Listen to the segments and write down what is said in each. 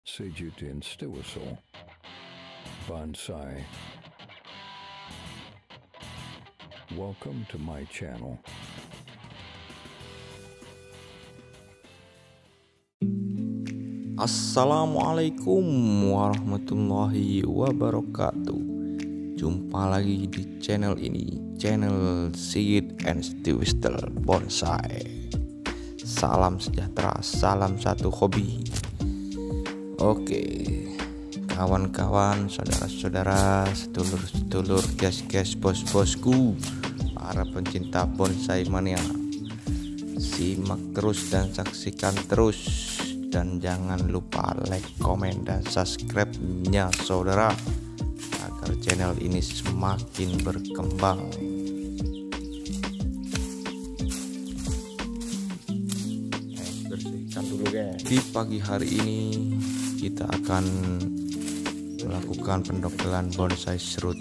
Seijutin Stiwasol Bonsai. Welcome to my channel. Assalamualaikum warahmatullahi wabarakatuh. Jumpa lagi di channel ini, channel Seed and Twistel Bonsai. Salam sejahtera, salam satu hobi. Oke, kawan-kawan, saudara-saudara, sedulur-sedulur, guys-guys, bos-bosku, para pencinta bonsai mania, simak terus dan saksikan terus. Dan jangan lupa like, komen, dan subscribe-nya saudara, agar channel ini semakin berkembang. Bersihkan dulu guys. Di pagi hari ini kita akan melakukan pendokelan bonsai serut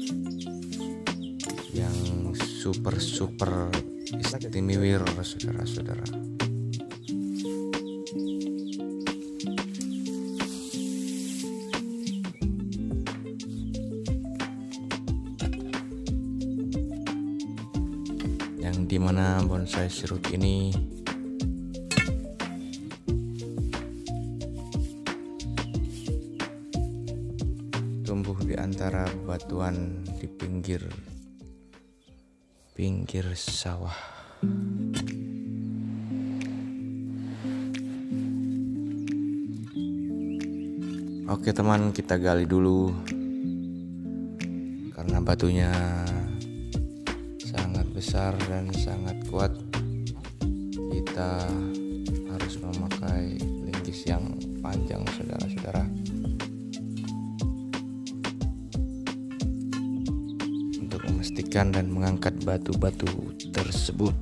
yang super istimewa saudara-saudara. Yang dimana bonsai serut ini tumbuh di antara batuan di pinggir sawah. Oke teman, kita gali dulu karena batunya sangat besar dan sangat kuat. Kita harus memakai linggis yang panjang saudara-saudara untuk memastikan dan mengangkat batu-batu tersebut.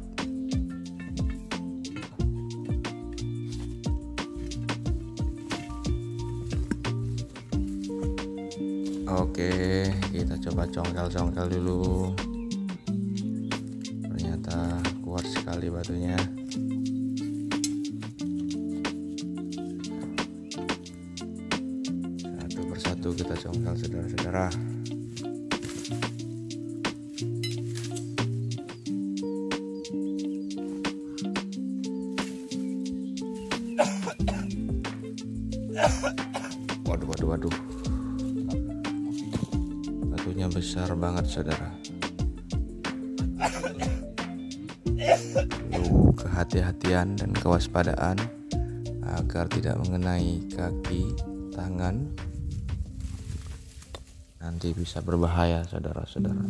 Oke, kita coba congkel dulu. Ternyata kuat sekali batunya. Satu persatu kita congkel saudara-saudara. Waduh. Batunya besar banget saudara. Perlu kehati-hatian dan kewaspadaan agar tidak mengenai kaki, tangan. Nanti bisa berbahaya saudara-saudara.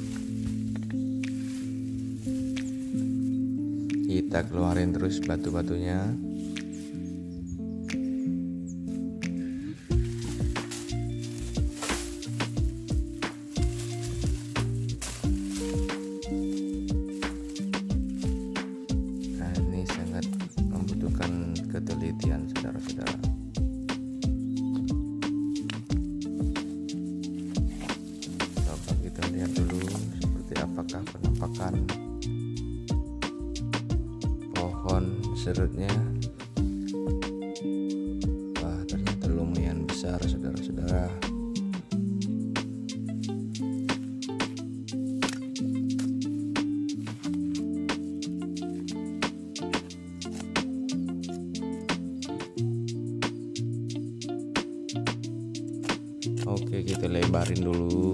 Kita keluarin terus batu-batunya. Membutuhkan ketelitian saudara-saudara. Coba kita lihat dulu seperti apakah penampakan pohon serutnya. Wah, ternyata lumayan besar saudara-saudara. Oke, kita lebarin dulu.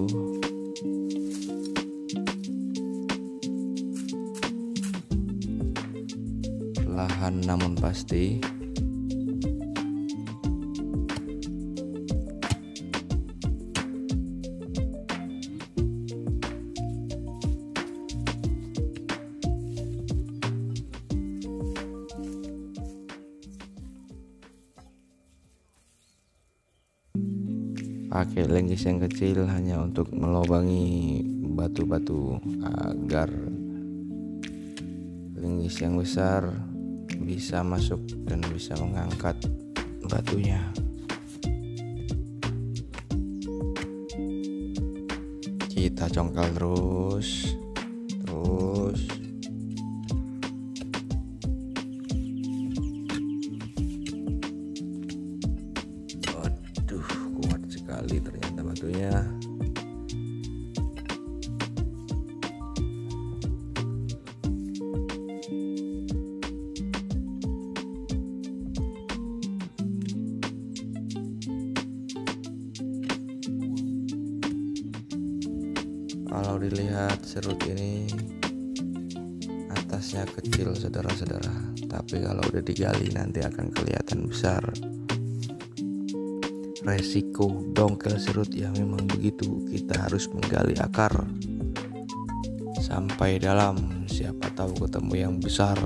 Perlahan namun pasti. Pakai linggis yang kecil hanya untuk melubangi batu-batu agar linggis yang besar bisa masuk dan bisa mengangkat batunya. Kita congkel terus. digali ternyata batunya. Kalau dilihat serut ini atasnya kecil saudara-saudara, tapi kalau udah digali nanti akan kelihatan besar. Resiko dongkel serut ya memang begitu, kita harus menggali akar sampai dalam, siapa tahu ketemu yang besar.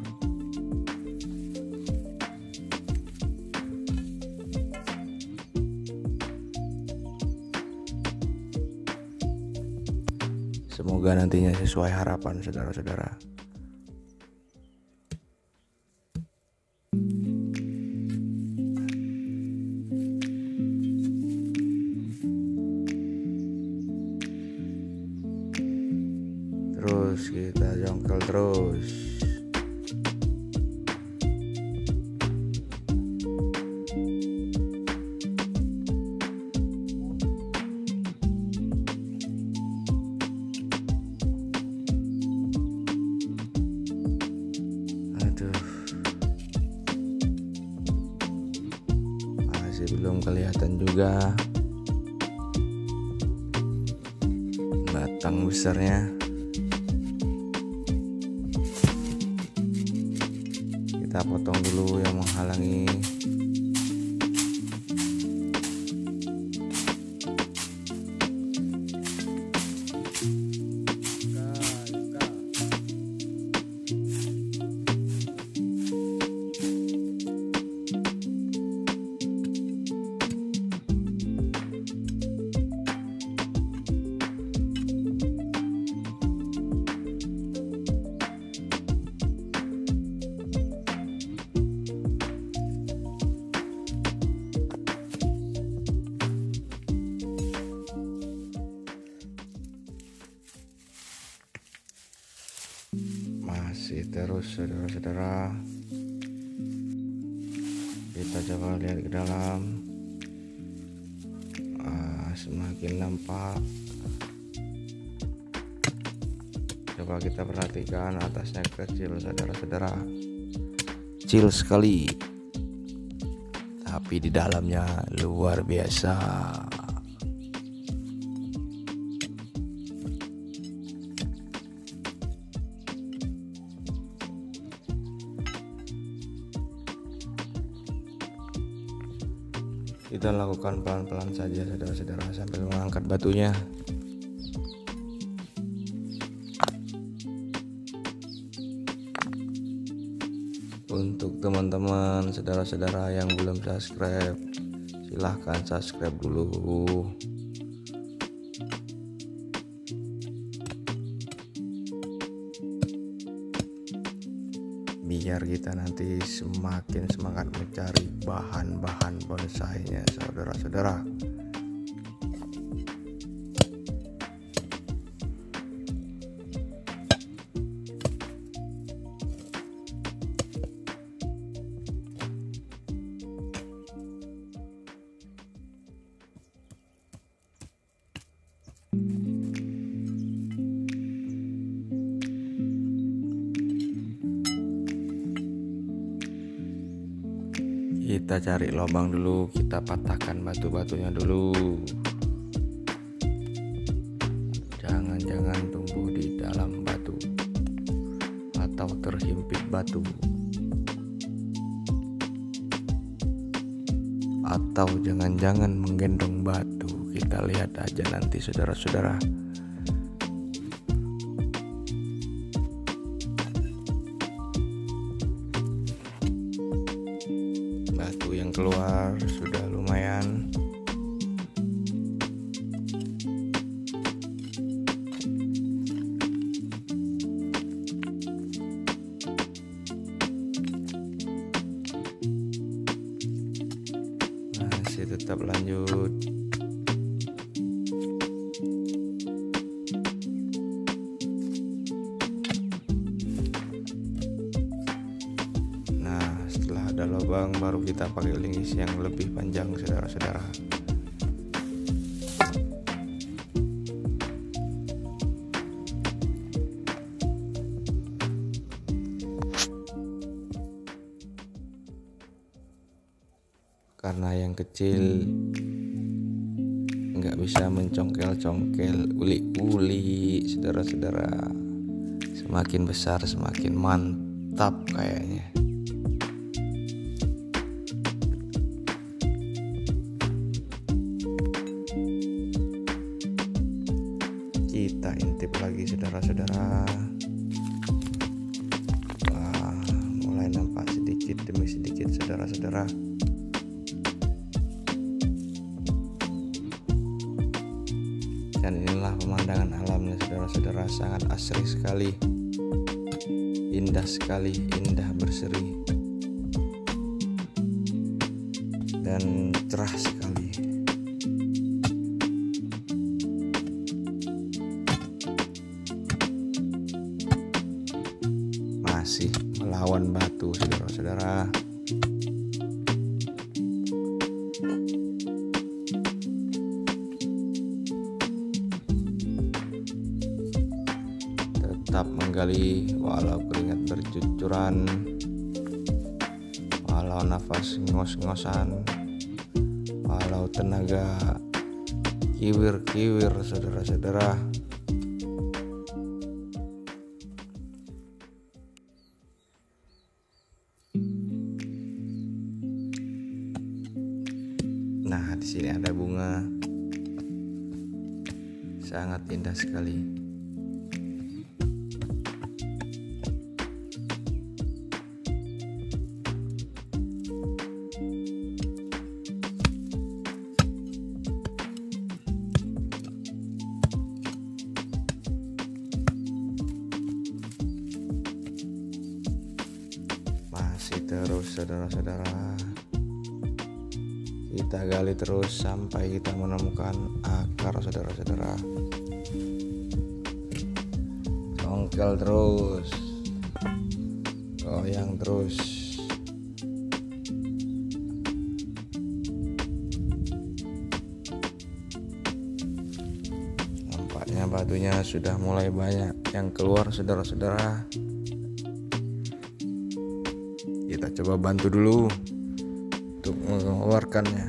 Semoga nantinya sesuai harapan saudara-saudara. Terus kita jongkel terus. Masih belum kelihatan juga batang besarnya. Kita potong dulu yang menghalangi. Masih terus saudara-saudara, kita coba lihat ke dalam. Semakin nampak. Coba kita perhatikan, atasnya kecil saudara-saudara, kecil sekali, tapi di dalamnya luar biasa. Kita lakukan pelan-pelan saja saudara-saudara sambil mengangkat batunya. Untuk teman-teman saudara-saudara yang belum subscribe, silahkan subscribe dulu. Biar kita nanti semakin semangat mencari bahan-bahan bonsainya saudara-saudara. Kita cari lubang dulu, kita patahkan batu-batunya dulu. Jangan-jangan tumbuh di dalam batu atau terhimpit batu, atau jangan-jangan menggendong batu. Kita lihat aja nanti saudara-saudara. Batu yang keluar sudah lumayan. Masih tetap lanjut. Ada lubang baru kita pakai lingis yang lebih panjang saudara-saudara. karena yang kecil nggak bisa mencongkel-congkel uli-uli, saudara-saudara. Semakin besar semakin mantap kayaknya. Kita intip lagi, saudara-saudara. Wah, mulai nampak sedikit demi sedikit, saudara-saudara. Dan inilah pemandangan alamnya, saudara-saudara, sangat asri sekali, indah sekali, indah berseri, dan cerah sekali. Masih melawan batu, saudara-saudara. Tetap menggali walau keringat bercucuran, walau nafas ngos-ngosan, walau tenaga kiwir-kiwir, saudara-saudara. Nah, di sini ada bunga, sangat indah sekali. Masih terus, saudara-saudara. Kita gali terus sampai kita menemukan akar, saudara-saudara. Congkel terus, goyang terus. Nampaknya batunya sudah mulai banyak yang keluar, saudara-saudara. Kita coba bantu dulu untuk mengeluarkannya.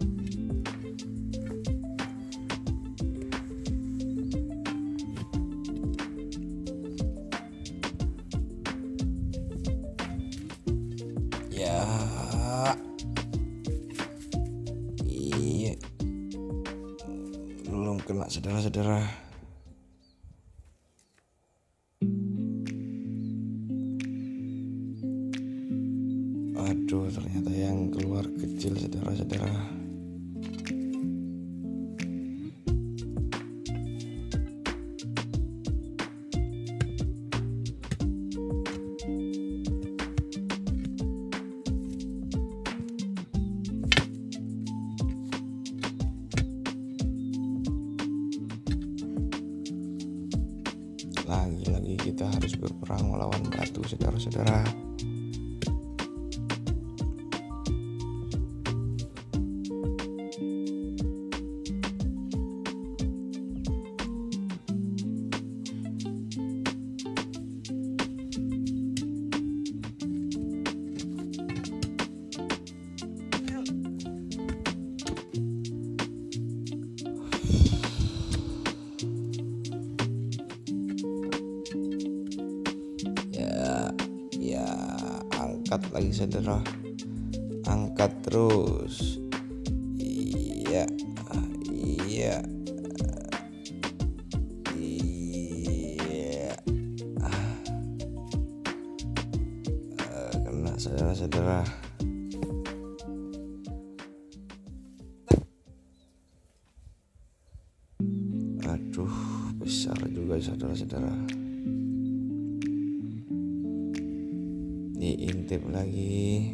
Ya, iya, belum kena, saudara-saudara. Aduh, ternyata yang keluar kecil, saudara-saudara. Lagi-lagi kita harus berperang melawan batu, saudara-saudara. Ya, angkat lagi, saudara. Angkat terus. Iya, iya, iya. Kena, saudara-saudara. Aduh, besar juga, saudara-saudara. Diintip lagi.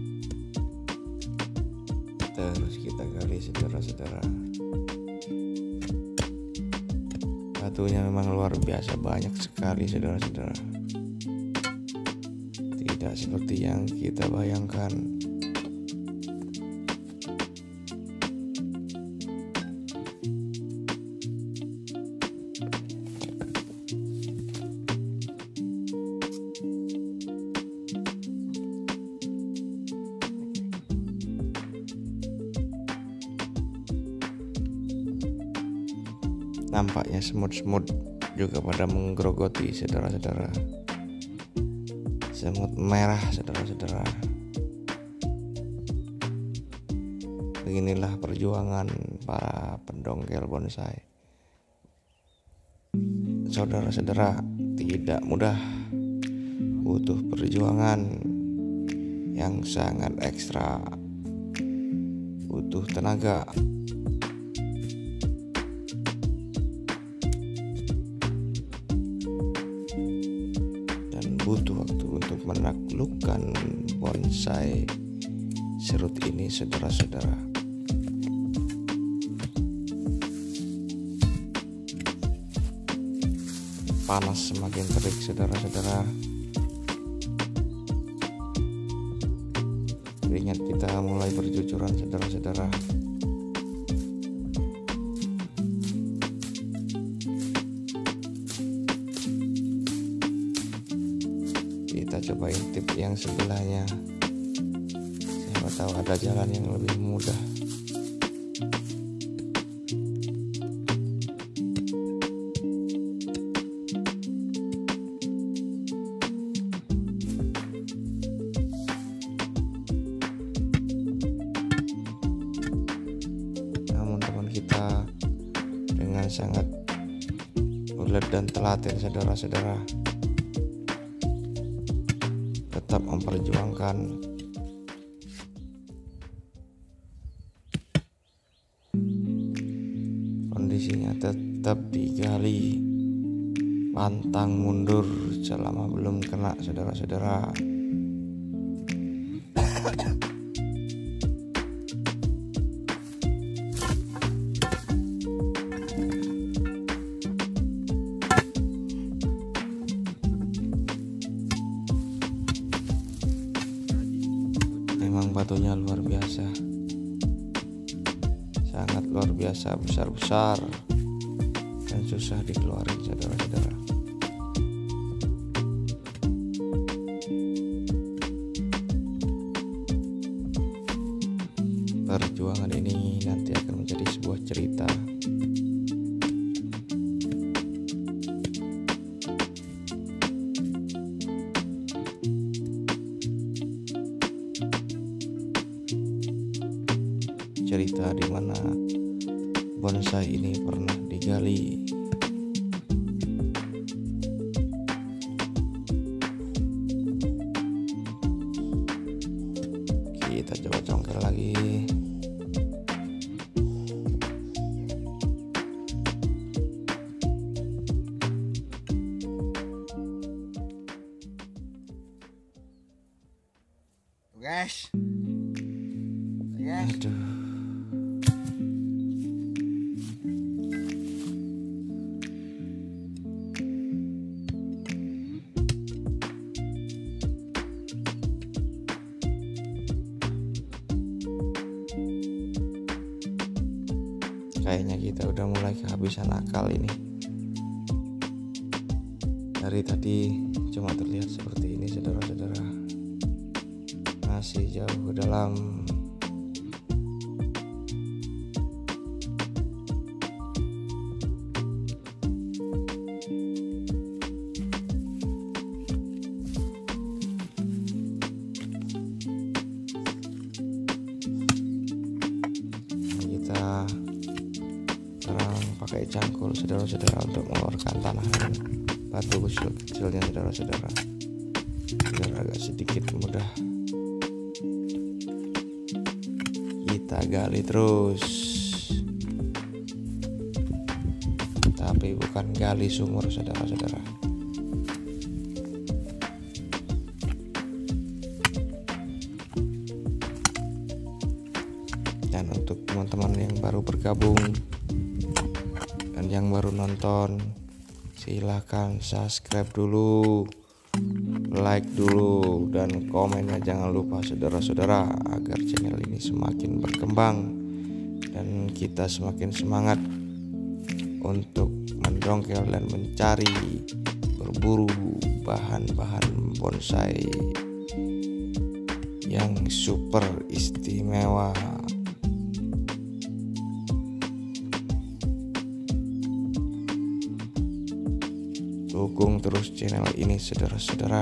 Terus kita gali, saudara-saudara. batunya memang luar biasa banyak sekali saudara-saudara. Tidak seperti yang kita bayangkan. Nampaknya semut-semut juga pada menggerogoti saudara-saudara. Semut merah saudara-saudara. Beginilah perjuangan para pendongkel bonsai. Saudara-saudara, tidak mudah. Butuh perjuangan yang sangat ekstra. Butuh tenaga. Butuh waktu untuk menaklukkan bonsai serut ini saudara-saudara. Panas semakin terik saudara-saudara. Keringat kita mulai bercucuran saudara-saudara. Kita cobain tip yang sebelahnya. Siapa tahu ada jalan yang lebih mudah. Namun teman kita dengan sangat ulet dan telaten saudara-saudara tetap memperjuangkan. Kondisinya tetap digali, pantang mundur selama belum kena saudara-saudara. Memang batunya luar biasa, sangat luar biasa, besar-besar dan susah dikeluarin saudara-saudara. Perjuangan ini nanti akan menjadi sebuah cerita. Cerita di mana bonsai ini pernah digali. Kita coba congkel lagi. Guys. Aduh. Kayaknya kita udah mulai kehabisan akal ini. Dari tadi cuma terlihat seperti ini saudara-saudara. Masih jauh ke dalam. Kita sekarang pakai cangkul saudara-saudara untuk mengeluarkan tanah dan batu kecil-kecilnya saudara-saudara, biar agak sedikit mudah. Kita gali terus, tapi bukan gali sumur saudara-saudara. Dan untuk teman-teman yang baru bergabung dan yang baru nonton, silahkan subscribe dulu, like dulu, dan komennya jangan lupa saudara-saudara, agar channel ini semakin berkembang dan kita semakin semangat untuk mendongkel dan mencari berburu bahan-bahan bonsai yang super istimewa. Dukung terus channel ini saudara-saudara.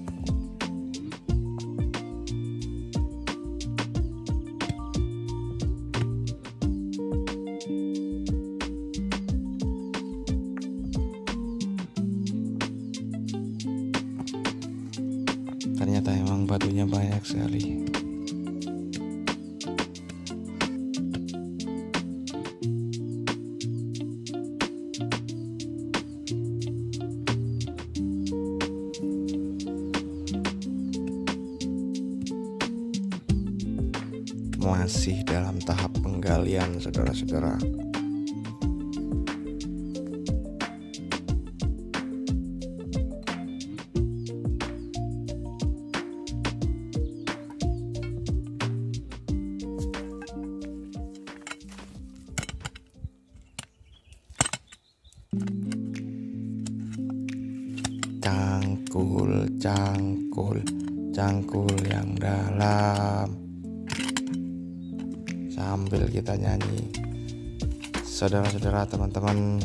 Ternyata emang batunya banyak sekali. Masih dalam tahap penggalian saudara-saudara. Cangkul yang dalam, sambil kita nyanyi saudara-saudara, teman-teman,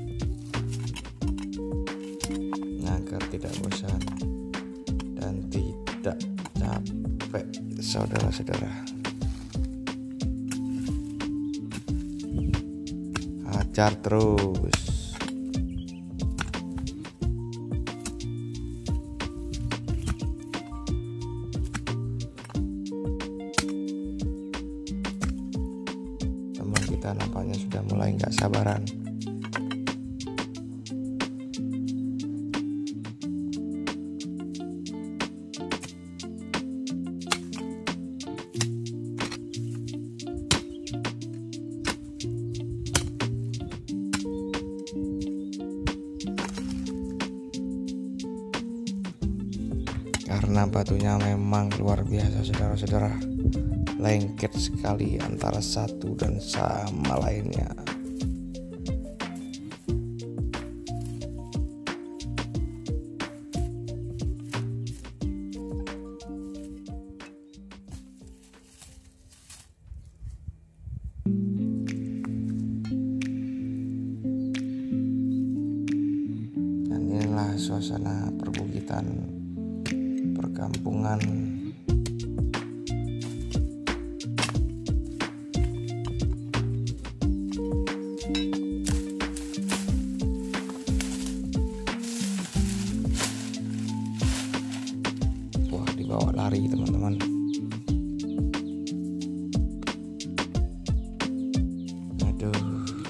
agar tidak bosan dan tidak capek saudara-saudara. Hajar terus. Kita nampaknya sudah mulai nggak sabaran. Karena batunya memang luar biasa saudara-saudara, lengket sekali antara satu dan sama lainnya. Dan inilah suasana perbukitan perkampungan dibawa lari teman-teman. Aduh,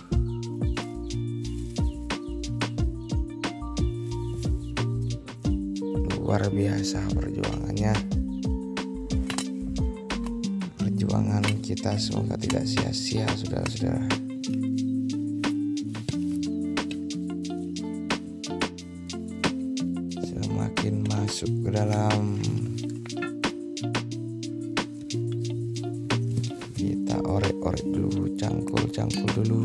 luar biasa perjuangannya. Perjuangan kita semoga tidak sia-sia saudara-saudara. Semakin masuk ke dalam, kita orek-orek dulu, cangkul dulu.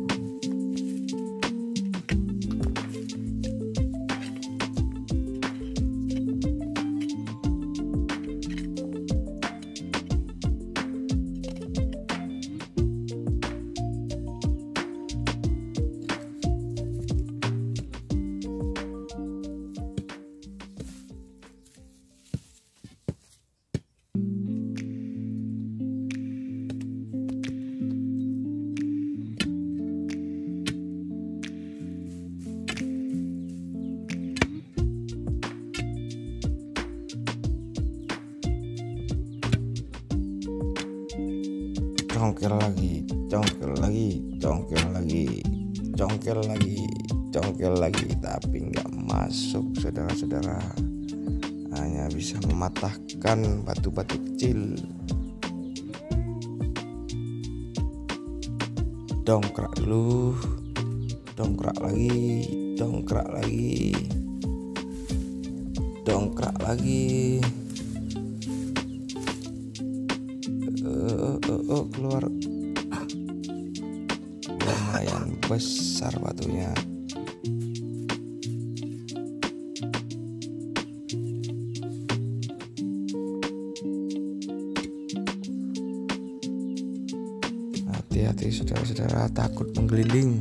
Congkel lagi, tapi nggak masuk saudara-saudara, hanya bisa mematahkan batu-batu kecil. Dongkrak dulu, dongkrak lagi, dongkrak lagi. Keluar lumayan besar batunya. Hati-hati saudara-saudara, takut menggelinding.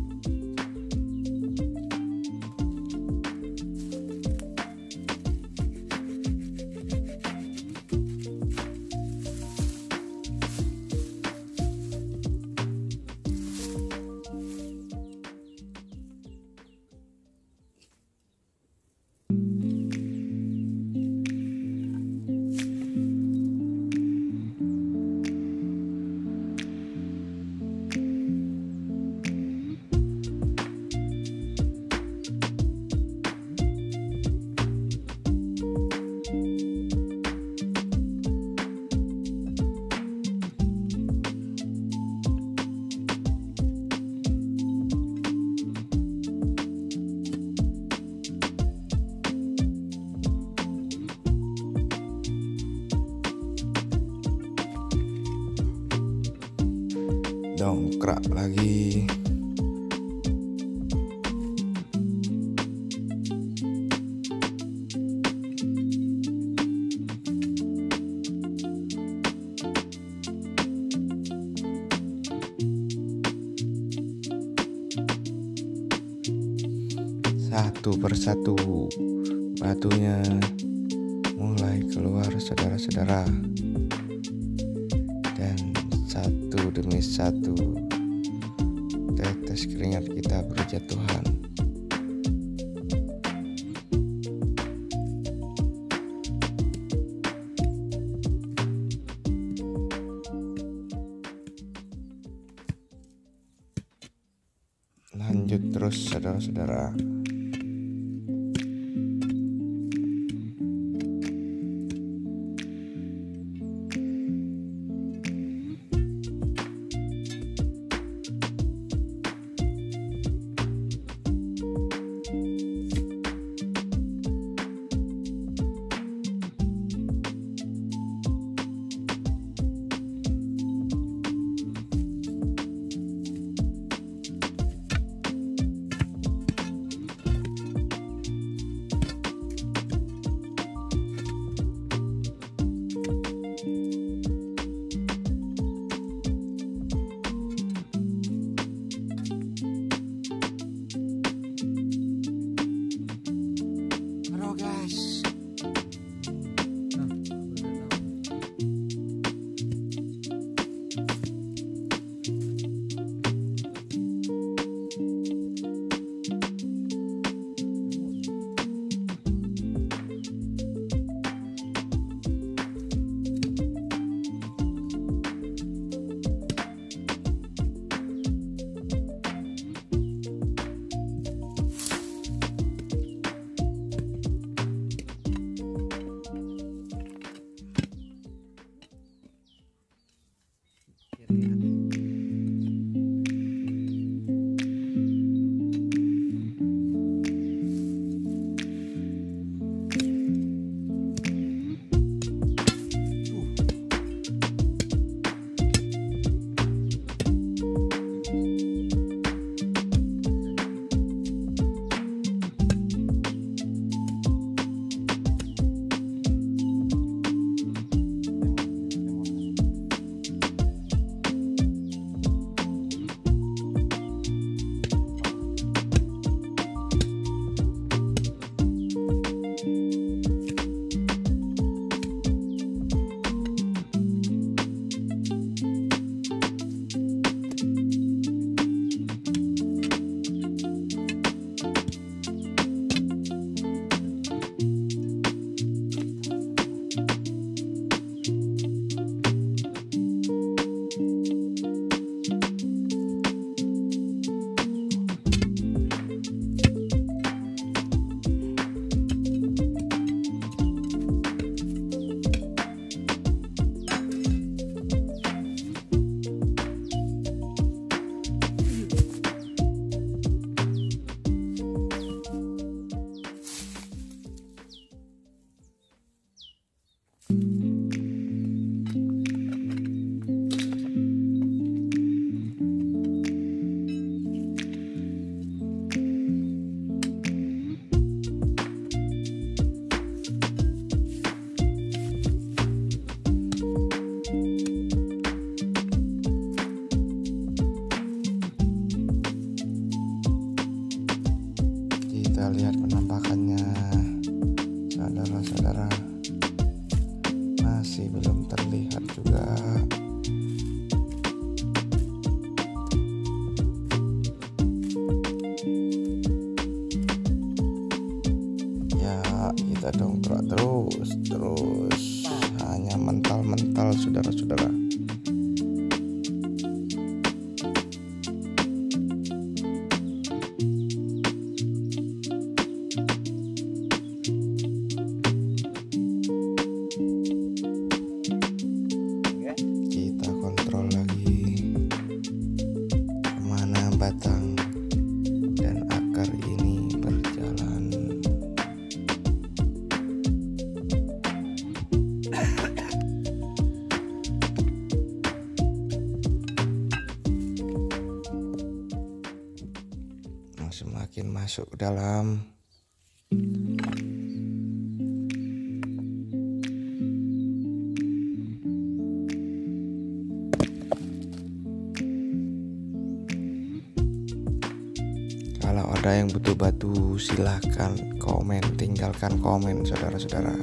Dongkrak lagi. Satu persatu batunya mulai keluar saudara-saudara, dan satu demi satu tetes keringat kita berjatuhan. Lanjut terus saudara-saudara. penampakannya saudara-saudara masih belum terlihat juga. Ya kita dongkrak terus hanya mental-mental saudara-saudara. Kita kontrol lagi kemana batang dan akar ini berjalan. Semakin masuk ke dalam, kalau ada yang butuh batu silahkan komen, tinggalkan komen saudara-saudara.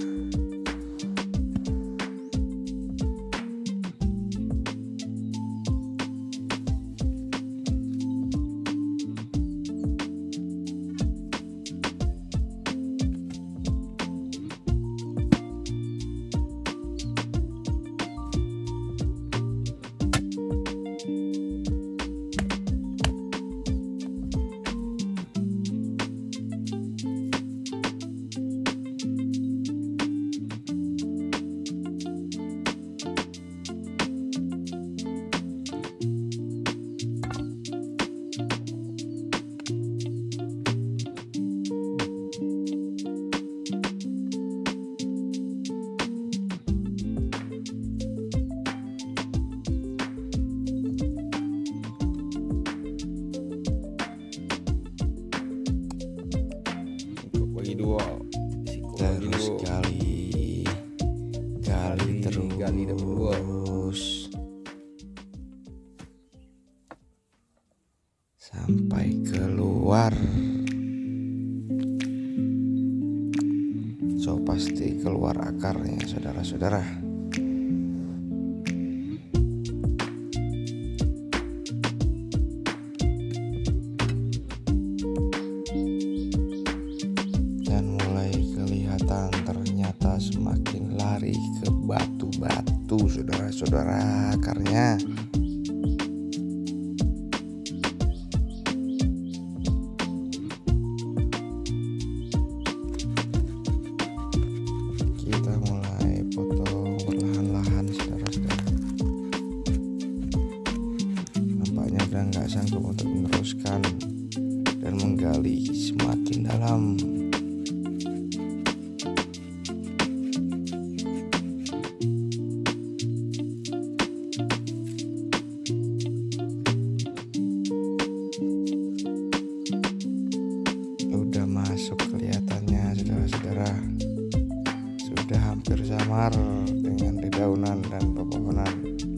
Terus gali terus sampai keluar. So pasti keluar akarnya saudara-saudara. Ternyata semakin lari ke batu-batu saudara-saudara akarnya. Kita mulai potong perlahan-lahan saudara-saudara. Nampaknya udah nggak sanggup untuk meneruskan dan menggali semakin dalam. Masuk kelihatannya saudara-saudara, sudah hampir samar dengan dedaunan dan pepohonan.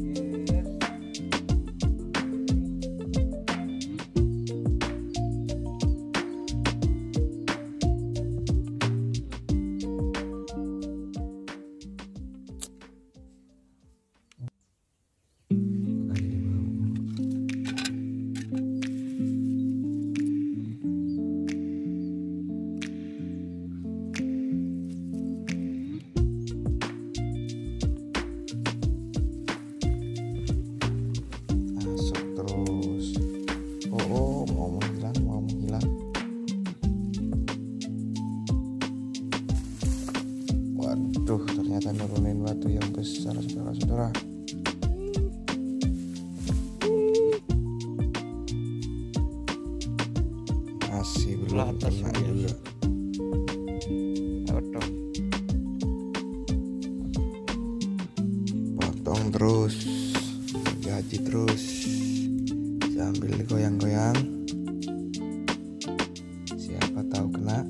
Waduh, ternyata nurunin batu yang besar saudara-saudara. Masih belum kena juga. Potong terus, gaji terus sambil digoyang-goyang. Siapa tahu kena.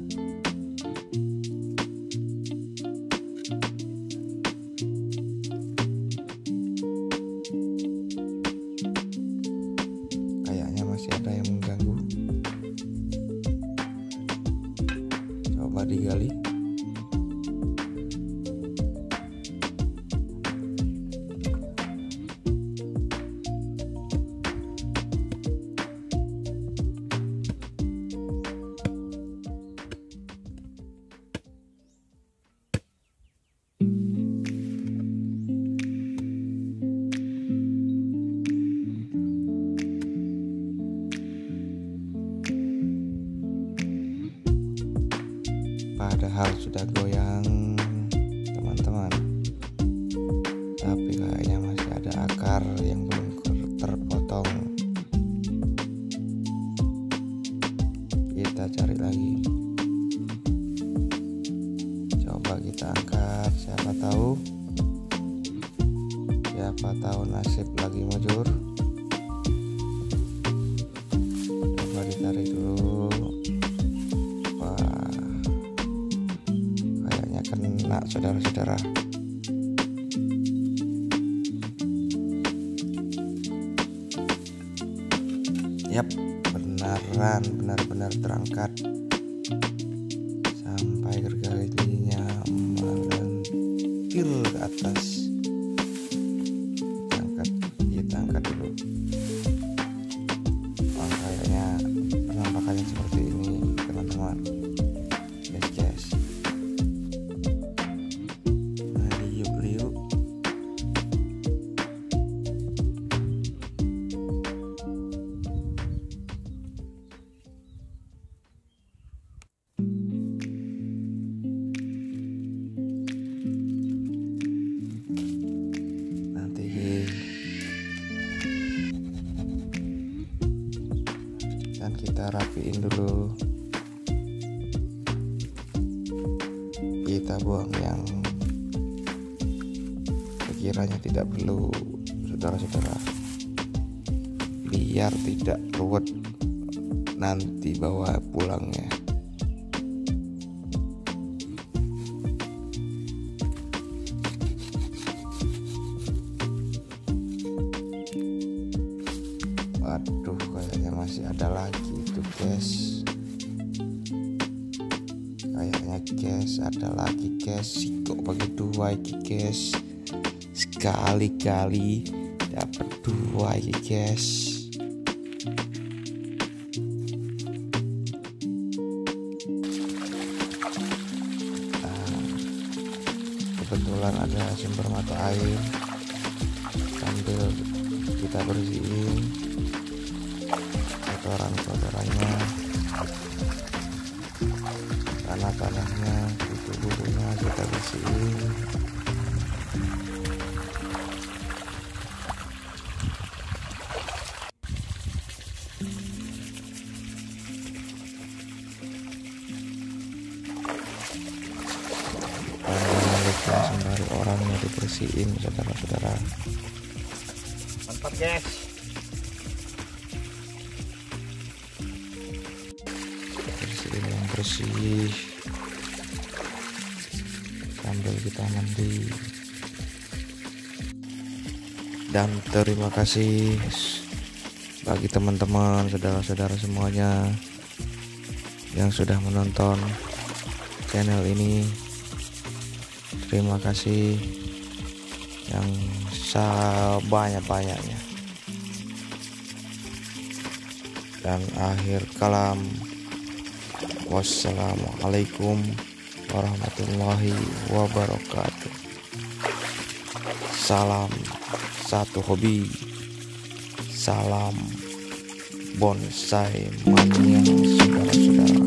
Kayaknya masih ada yang mengganggu. digali. Padahal sudah goyang teman-teman, tapi kayaknya masih ada akar yang belum terpotong. Kita cari lagi, coba kita angkat, siapa tahu nasib lagi mujur. Coba ditarik dulu. Wah, kayaknya kena saudara-saudara. Yap, benar-benar terangkat sampai gergajinya melentir ke atas. Kita angkat dulu. Kayaknya penampakannya seperti ini teman-teman. Guys. Nah, liuk. Dan kita rapiin dulu, kita buang yang sekiranya tidak perlu saudara-saudara, biar tidak ruwet nanti bawa pulangnya. Waduh, kayaknya masih ada lagi itu guys. Ada lagi guys. Kok bagi dua iki guys. Sekali-kali dapat dua iki guys. Nah, kebetulan ada sumber mata air, sambil kita bersihin kotorannya, tanahnya, butuh-butuhnya kita bersihin. Jangan lupa sembari orangnya dibersihin saudara-saudara. Mantap guys. Bersihin yang bersih sambil kita mandi. Dan terima kasih bagi teman-teman, saudara-saudara semuanya yang sudah menonton channel ini. Terima kasih yang sebanyak-banyaknya. Dan akhir kalam, wassalamualaikum warahmatullahi wabarakatuh. Salam satu hobi, salam bonsai mania saudara-saudara.